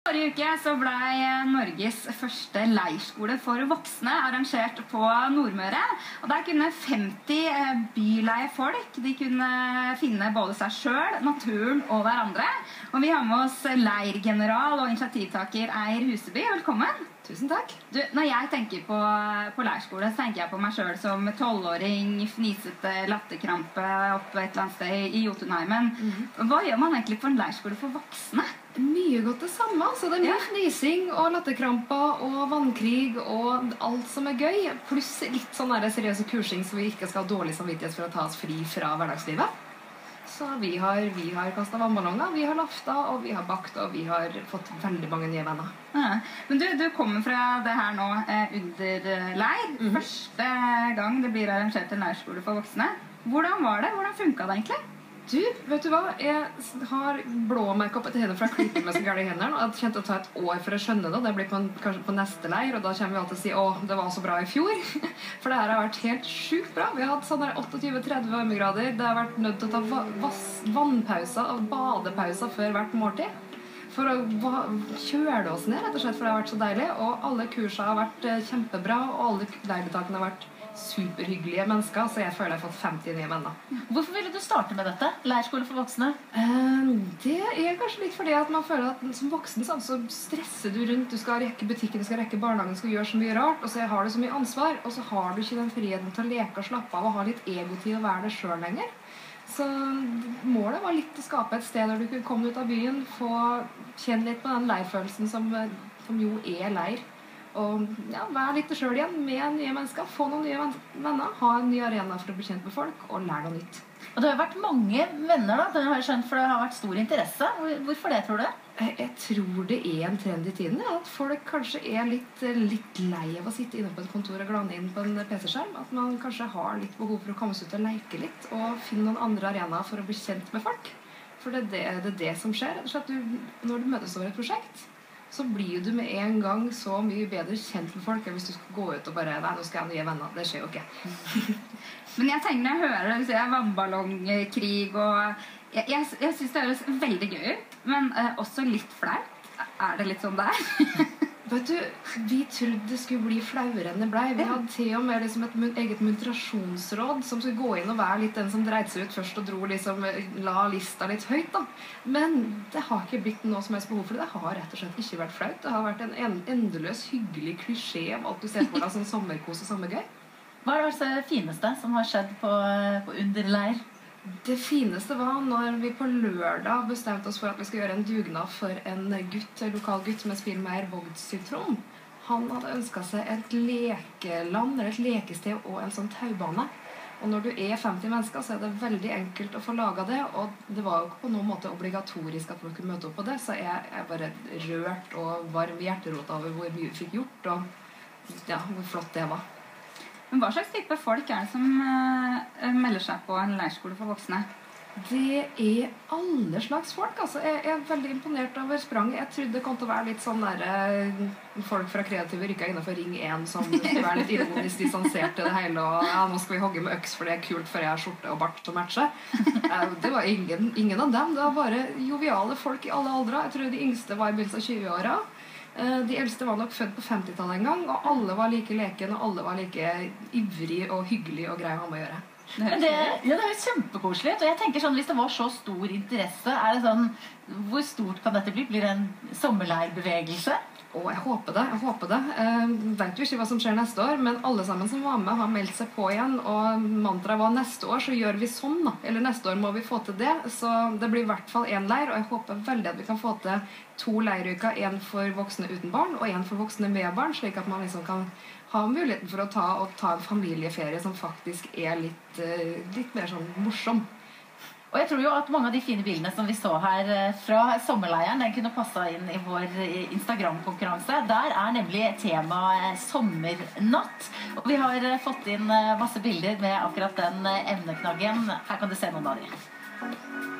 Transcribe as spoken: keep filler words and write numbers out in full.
Forrige uke så ble Norges første leirskole for voksne arrangert på Nordmøre. Og der kunne femti byleie folk, de kunne finne både seg selv, naturen og hverandre. Og vi har med oss leirgeneral og initiativtaker Eir Huseby. Velkommen. Tusen takk. Du, når jeg tenker på, på leirskole, så tenker jeg på meg selv som tolvåring, fnisete latterkrampe oppe et eller annet sted i Jotunheimen. Mm-hmm. Hva gjør man egentlig på en leirskole for voksne? Mye godt det samme, så det er mye Ja. fnising og latterkramper og vannkrig og alt som er gøy, pluss litt sånn der seriøse kursing så vi ikke skal ha dårlig samvittighet for å ta oss fri fra hverdagslivet. Så vi har, vi har kastet vannballonger, vi har lafta, og vi har bakt, og vi har fått veldig mange nye venner. Ja. Men du, du kommer fra det her nå eh, under leir. Mhm. Første gang det blir arrangert en leirskole for voksne. Hvordan var det? Hvordan funket det egentlig? Du, vet du hva? Jeg har blåmerket opp etter henne fra klipping med så gærne i hendene, og jeg kjente å ta et år for å skjønne det. Det blir på en, kanskje på neste leir, og da kommer vi alltid til å si, å, det var så bra i fjor. For det her har vært helt sykt bra. Vi har hatt sånn der tjueåtte til tretti varmegrader. Det har vært nødt til å ta va vass, vannpauser og badepauser før hvert måltid. For å va kjøle oss ned, rett og slett, for det har vært så deilig. Og alle kursene har vært eh, kjempebra, og alle leirdeltakerne har vært superhyggelige mennesker, så jeg føler jeg har fått femti nye venner. Hvorfor ville du starte med dette? Leirskole for voksne? Eh, det er kanskje litt fordi at man føler at som voksen så stresser du rundt, du skal rekke butikken, du skal rekke barnehagen, du skal gjøre så mye rart, og så har du så mye ansvar, og så har du ikke den friheten til å leke og slappe av og ha litt egotid og være det selv lenger. Så målet var litt å skape et sted der du kunne komme ut av byen, få kjenne litt på den leirfølelsen som, som jo er leir. Og ja, være litt selv igjen med nye mennesker, få noen nye venner, ha en ny arena for å bli kjent med folk, og lære noe nytt. Og det har vært mange venner da, det har jeg skjønt, for det har vært stor interesse. Hvorfor det, tror du? Jeg, jeg tror det er en trend i tiden, ja, at folk kanskje er litt, litt lei av å sitte inne på et kontor og glane inn på en P C-skjerm. At man kanskje har litt behov for å komme seg ut og leke litt, og finne noen andre arenaer for å bli kjent med folk. For det er det, det, er det som skjer. Så at du, når du møtes over et prosjekt, så blir du med en gang så mye bedre kjent med folk enn hvis du skal gå ut og bare, nei, nå skal jeg ha nye venner. Det skjer jo ikke. Men jeg tenker når jeg hører det, så er vannballongkrig, og jeg, jeg, jeg synes det høres veldig gøy ut, men eh, også litt flaut. Er det litt sånn der? Vet du, vi trodde det skulle bli flauere enn det ble. Vi hadde til og med liksom et mun eget muntrasjonsråd som skulle gå inn og være litt den som dreide seg ut først og dro liksom, la lista litt høyt da. Men det har ikke blitt noe som helst behov for det. Det har rett og slett ikke vært flaut. Det har vært en en endeløs hyggelig klisjé av alt du ser på deg som sommerkos og sommergøy. Hva er det fineste som har skjedd på, på underleir? Det fineste var når vi på lørdag bestemte oss for at vi skulle gjøre en dugnad for en gutt, en lokal gutt med Spillmeier Vogtsyntrom. Han hadde ønsket seg et lekeland, eller et lekested og en sånn taubane. Og når du er femti mennesker, så er det veldig enkelt å få laget det, og det var jo ikke på noen måte obligatorisk at folk kunne møte opp på det, så jeg er bare rørt og varm i hjerterota over hvor mye vi fikk gjort, og ja, hvor flott det var. Men hva slags type folk er det som uh, melder seg på en leirskole for voksne? Det er alle slags folk, altså. Jeg er veldig imponert over spranget. Jeg trodde det kom til å være litt sånn der uh, folk fra kreative rykker innenfor ring én som skulle være litt ironisk distansert til det hele, og ja, nå skal vi hogge med øks for det er kult for jeg har skjorte og bart til matche. Uh, det var ingen, ingen av dem, det var bare joviale folk i alle aldre. Jeg tror de yngste var i begynnelsen av tjue-åra. De eldste var nok født på femtitallet en gang, og alle var like leken, og alle var like ivrig og hyggelig og grei å ha med å gjøre. Men det, ja, det er jo kjempekoselig, og jeg tenker sånn, hvis det var så stor interesse, er det sånn, hvor stort kan dette bli? Blir det en sommerleirbevegelse? Å, jeg håper det, jeg håper det. Jeg vet jo ikke hva som skjer neste år, men alle sammen som var med har meldt seg på igjen, og mantraet var neste år så gjør vi sånn da. Eller neste år må vi få til det, så det blir i hvert fall en leir, og jeg håper veldig at vi kan få til to leiruker, en for voksne uten barn, og en for voksne med barn, slik at man liksom kan ha muligheten for å ta, og ta en familieferie som faktisk er litt, litt mer sånn morsom. Og jeg tror jo at mange av de fine bildene som vi så her fra sommerleiren, den kunne passet inn i vår Instagram-konkurranse. Der er nemlig temaet sommernatt. Og vi har fått inn masse bilder med akkurat den emneknaggen. Her kan du se noen av dem.